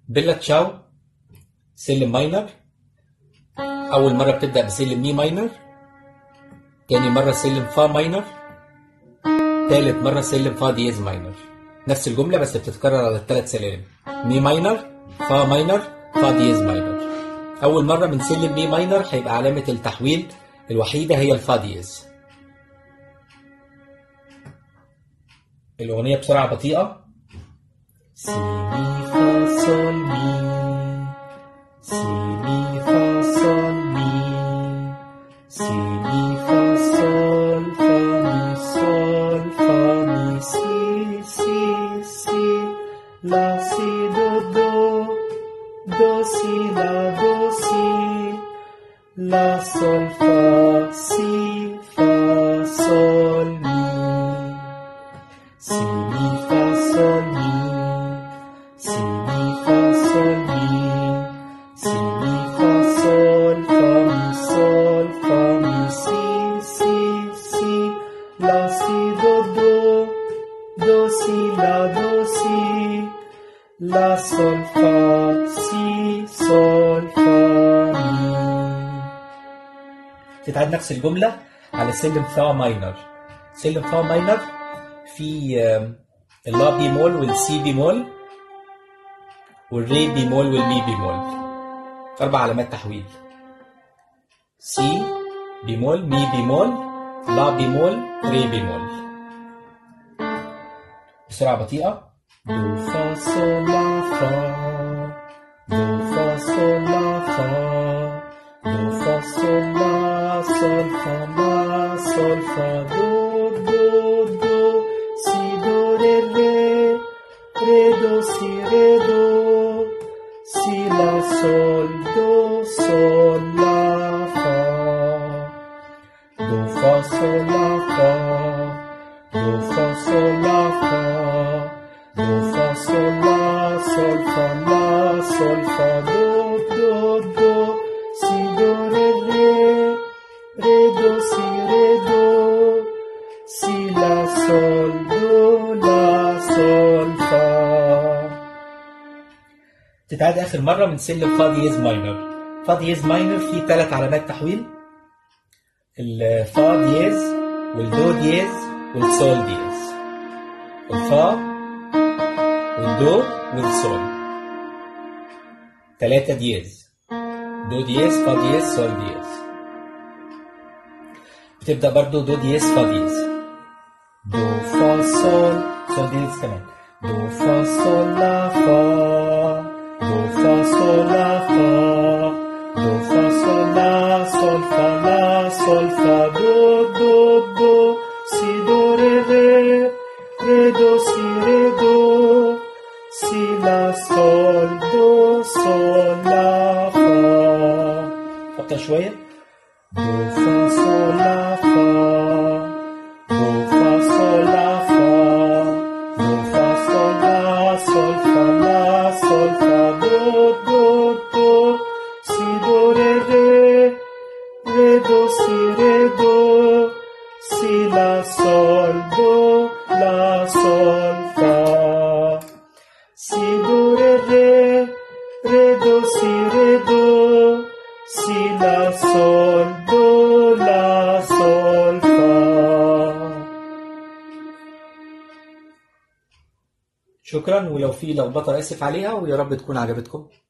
بيلا تشاو سلم ماينر. أول مرة بتبدأ بسلم مي ماينر، تاني مرة سلم فا ماينر، تالت مرة سلم فا دييز ماينر. نفس الجملة بس بتتكرر على الثلاث سلالم، مي ماينر، فا ماينر، فا دييز ماينر. أول مرة من سلم مي ماينر هيبقى علامة التحويل الوحيدة هي الفا دييز. الأغنية بسرعة بطيئة. سي مي فا صول مي، سي مي فا صول مي، سي مي فا صول فا مي صول فا مي سي سي سي لا سي دو دو دو سي لا دو سي لا صول فا سي فا صول مي. سي مي فا صول مي، سي مي فا صول مي، سي مي فا صول فا مي صول فا مي سي سي سي لا سي دو دو دو سي لا دو سي لا صول فا سي صول فا مي. تتعاد نفس الجملة على سلم فا ماينر. سلم فا ماينر في اللا بيمول والسي بيمول والري بيمول والمي بيمول، 4 علامات تحويل: سي بيمول، مي بيمول، لا بيمول، ري بيمول. بسرعة بطيئة. دو فا صول لا فا، دو فا صول لا فا، دو فا صول لا صول فا لا صول فا دو دو دو سي دو ري ري ري دو سي ري دو سي لا صول دو صول لا فا. دو فا صول لا فا، دو فا صول لا فا، دو فا صول لا صول فا لا صول فا دو دو دو سي دو ري ري ري دو سي ري دو سي لا صول دو لا صول فا. تتعاد آخر مرة من سلم فا دييز ماينر. فا دييز ماينر فيه 3 علامات تحويل: الفا دييز والدو دييز والسول دييز. الفا والدو والسول، 3 دييز: دو دييز، فا دييز، سول دييز. بتبدأ برضو دو دييز فا دييز، دو فا صول صول دييز كمان، دو فا صول لا فا، دو فا صول لا فا، دو فا صول لا صول فا لا صول فا دو دو دو سي دو ري ري ري دو سي ري دو سي لا صول دو صول لا فا. حطها شوية. دو فا صول لا فا، دو فا صول لا فا، دو فا صول لا صول فا لا صول فا دو دو دو سي دو ري ري ري دو سي ري دو سي لا صول دو لا صول فا. سي دو ري ري ري دو سي ري دو سي لا صول دو لا صول فا. شكرا، ولو في لخبطة آسف عليها، ويا رب تكون عجبتكم.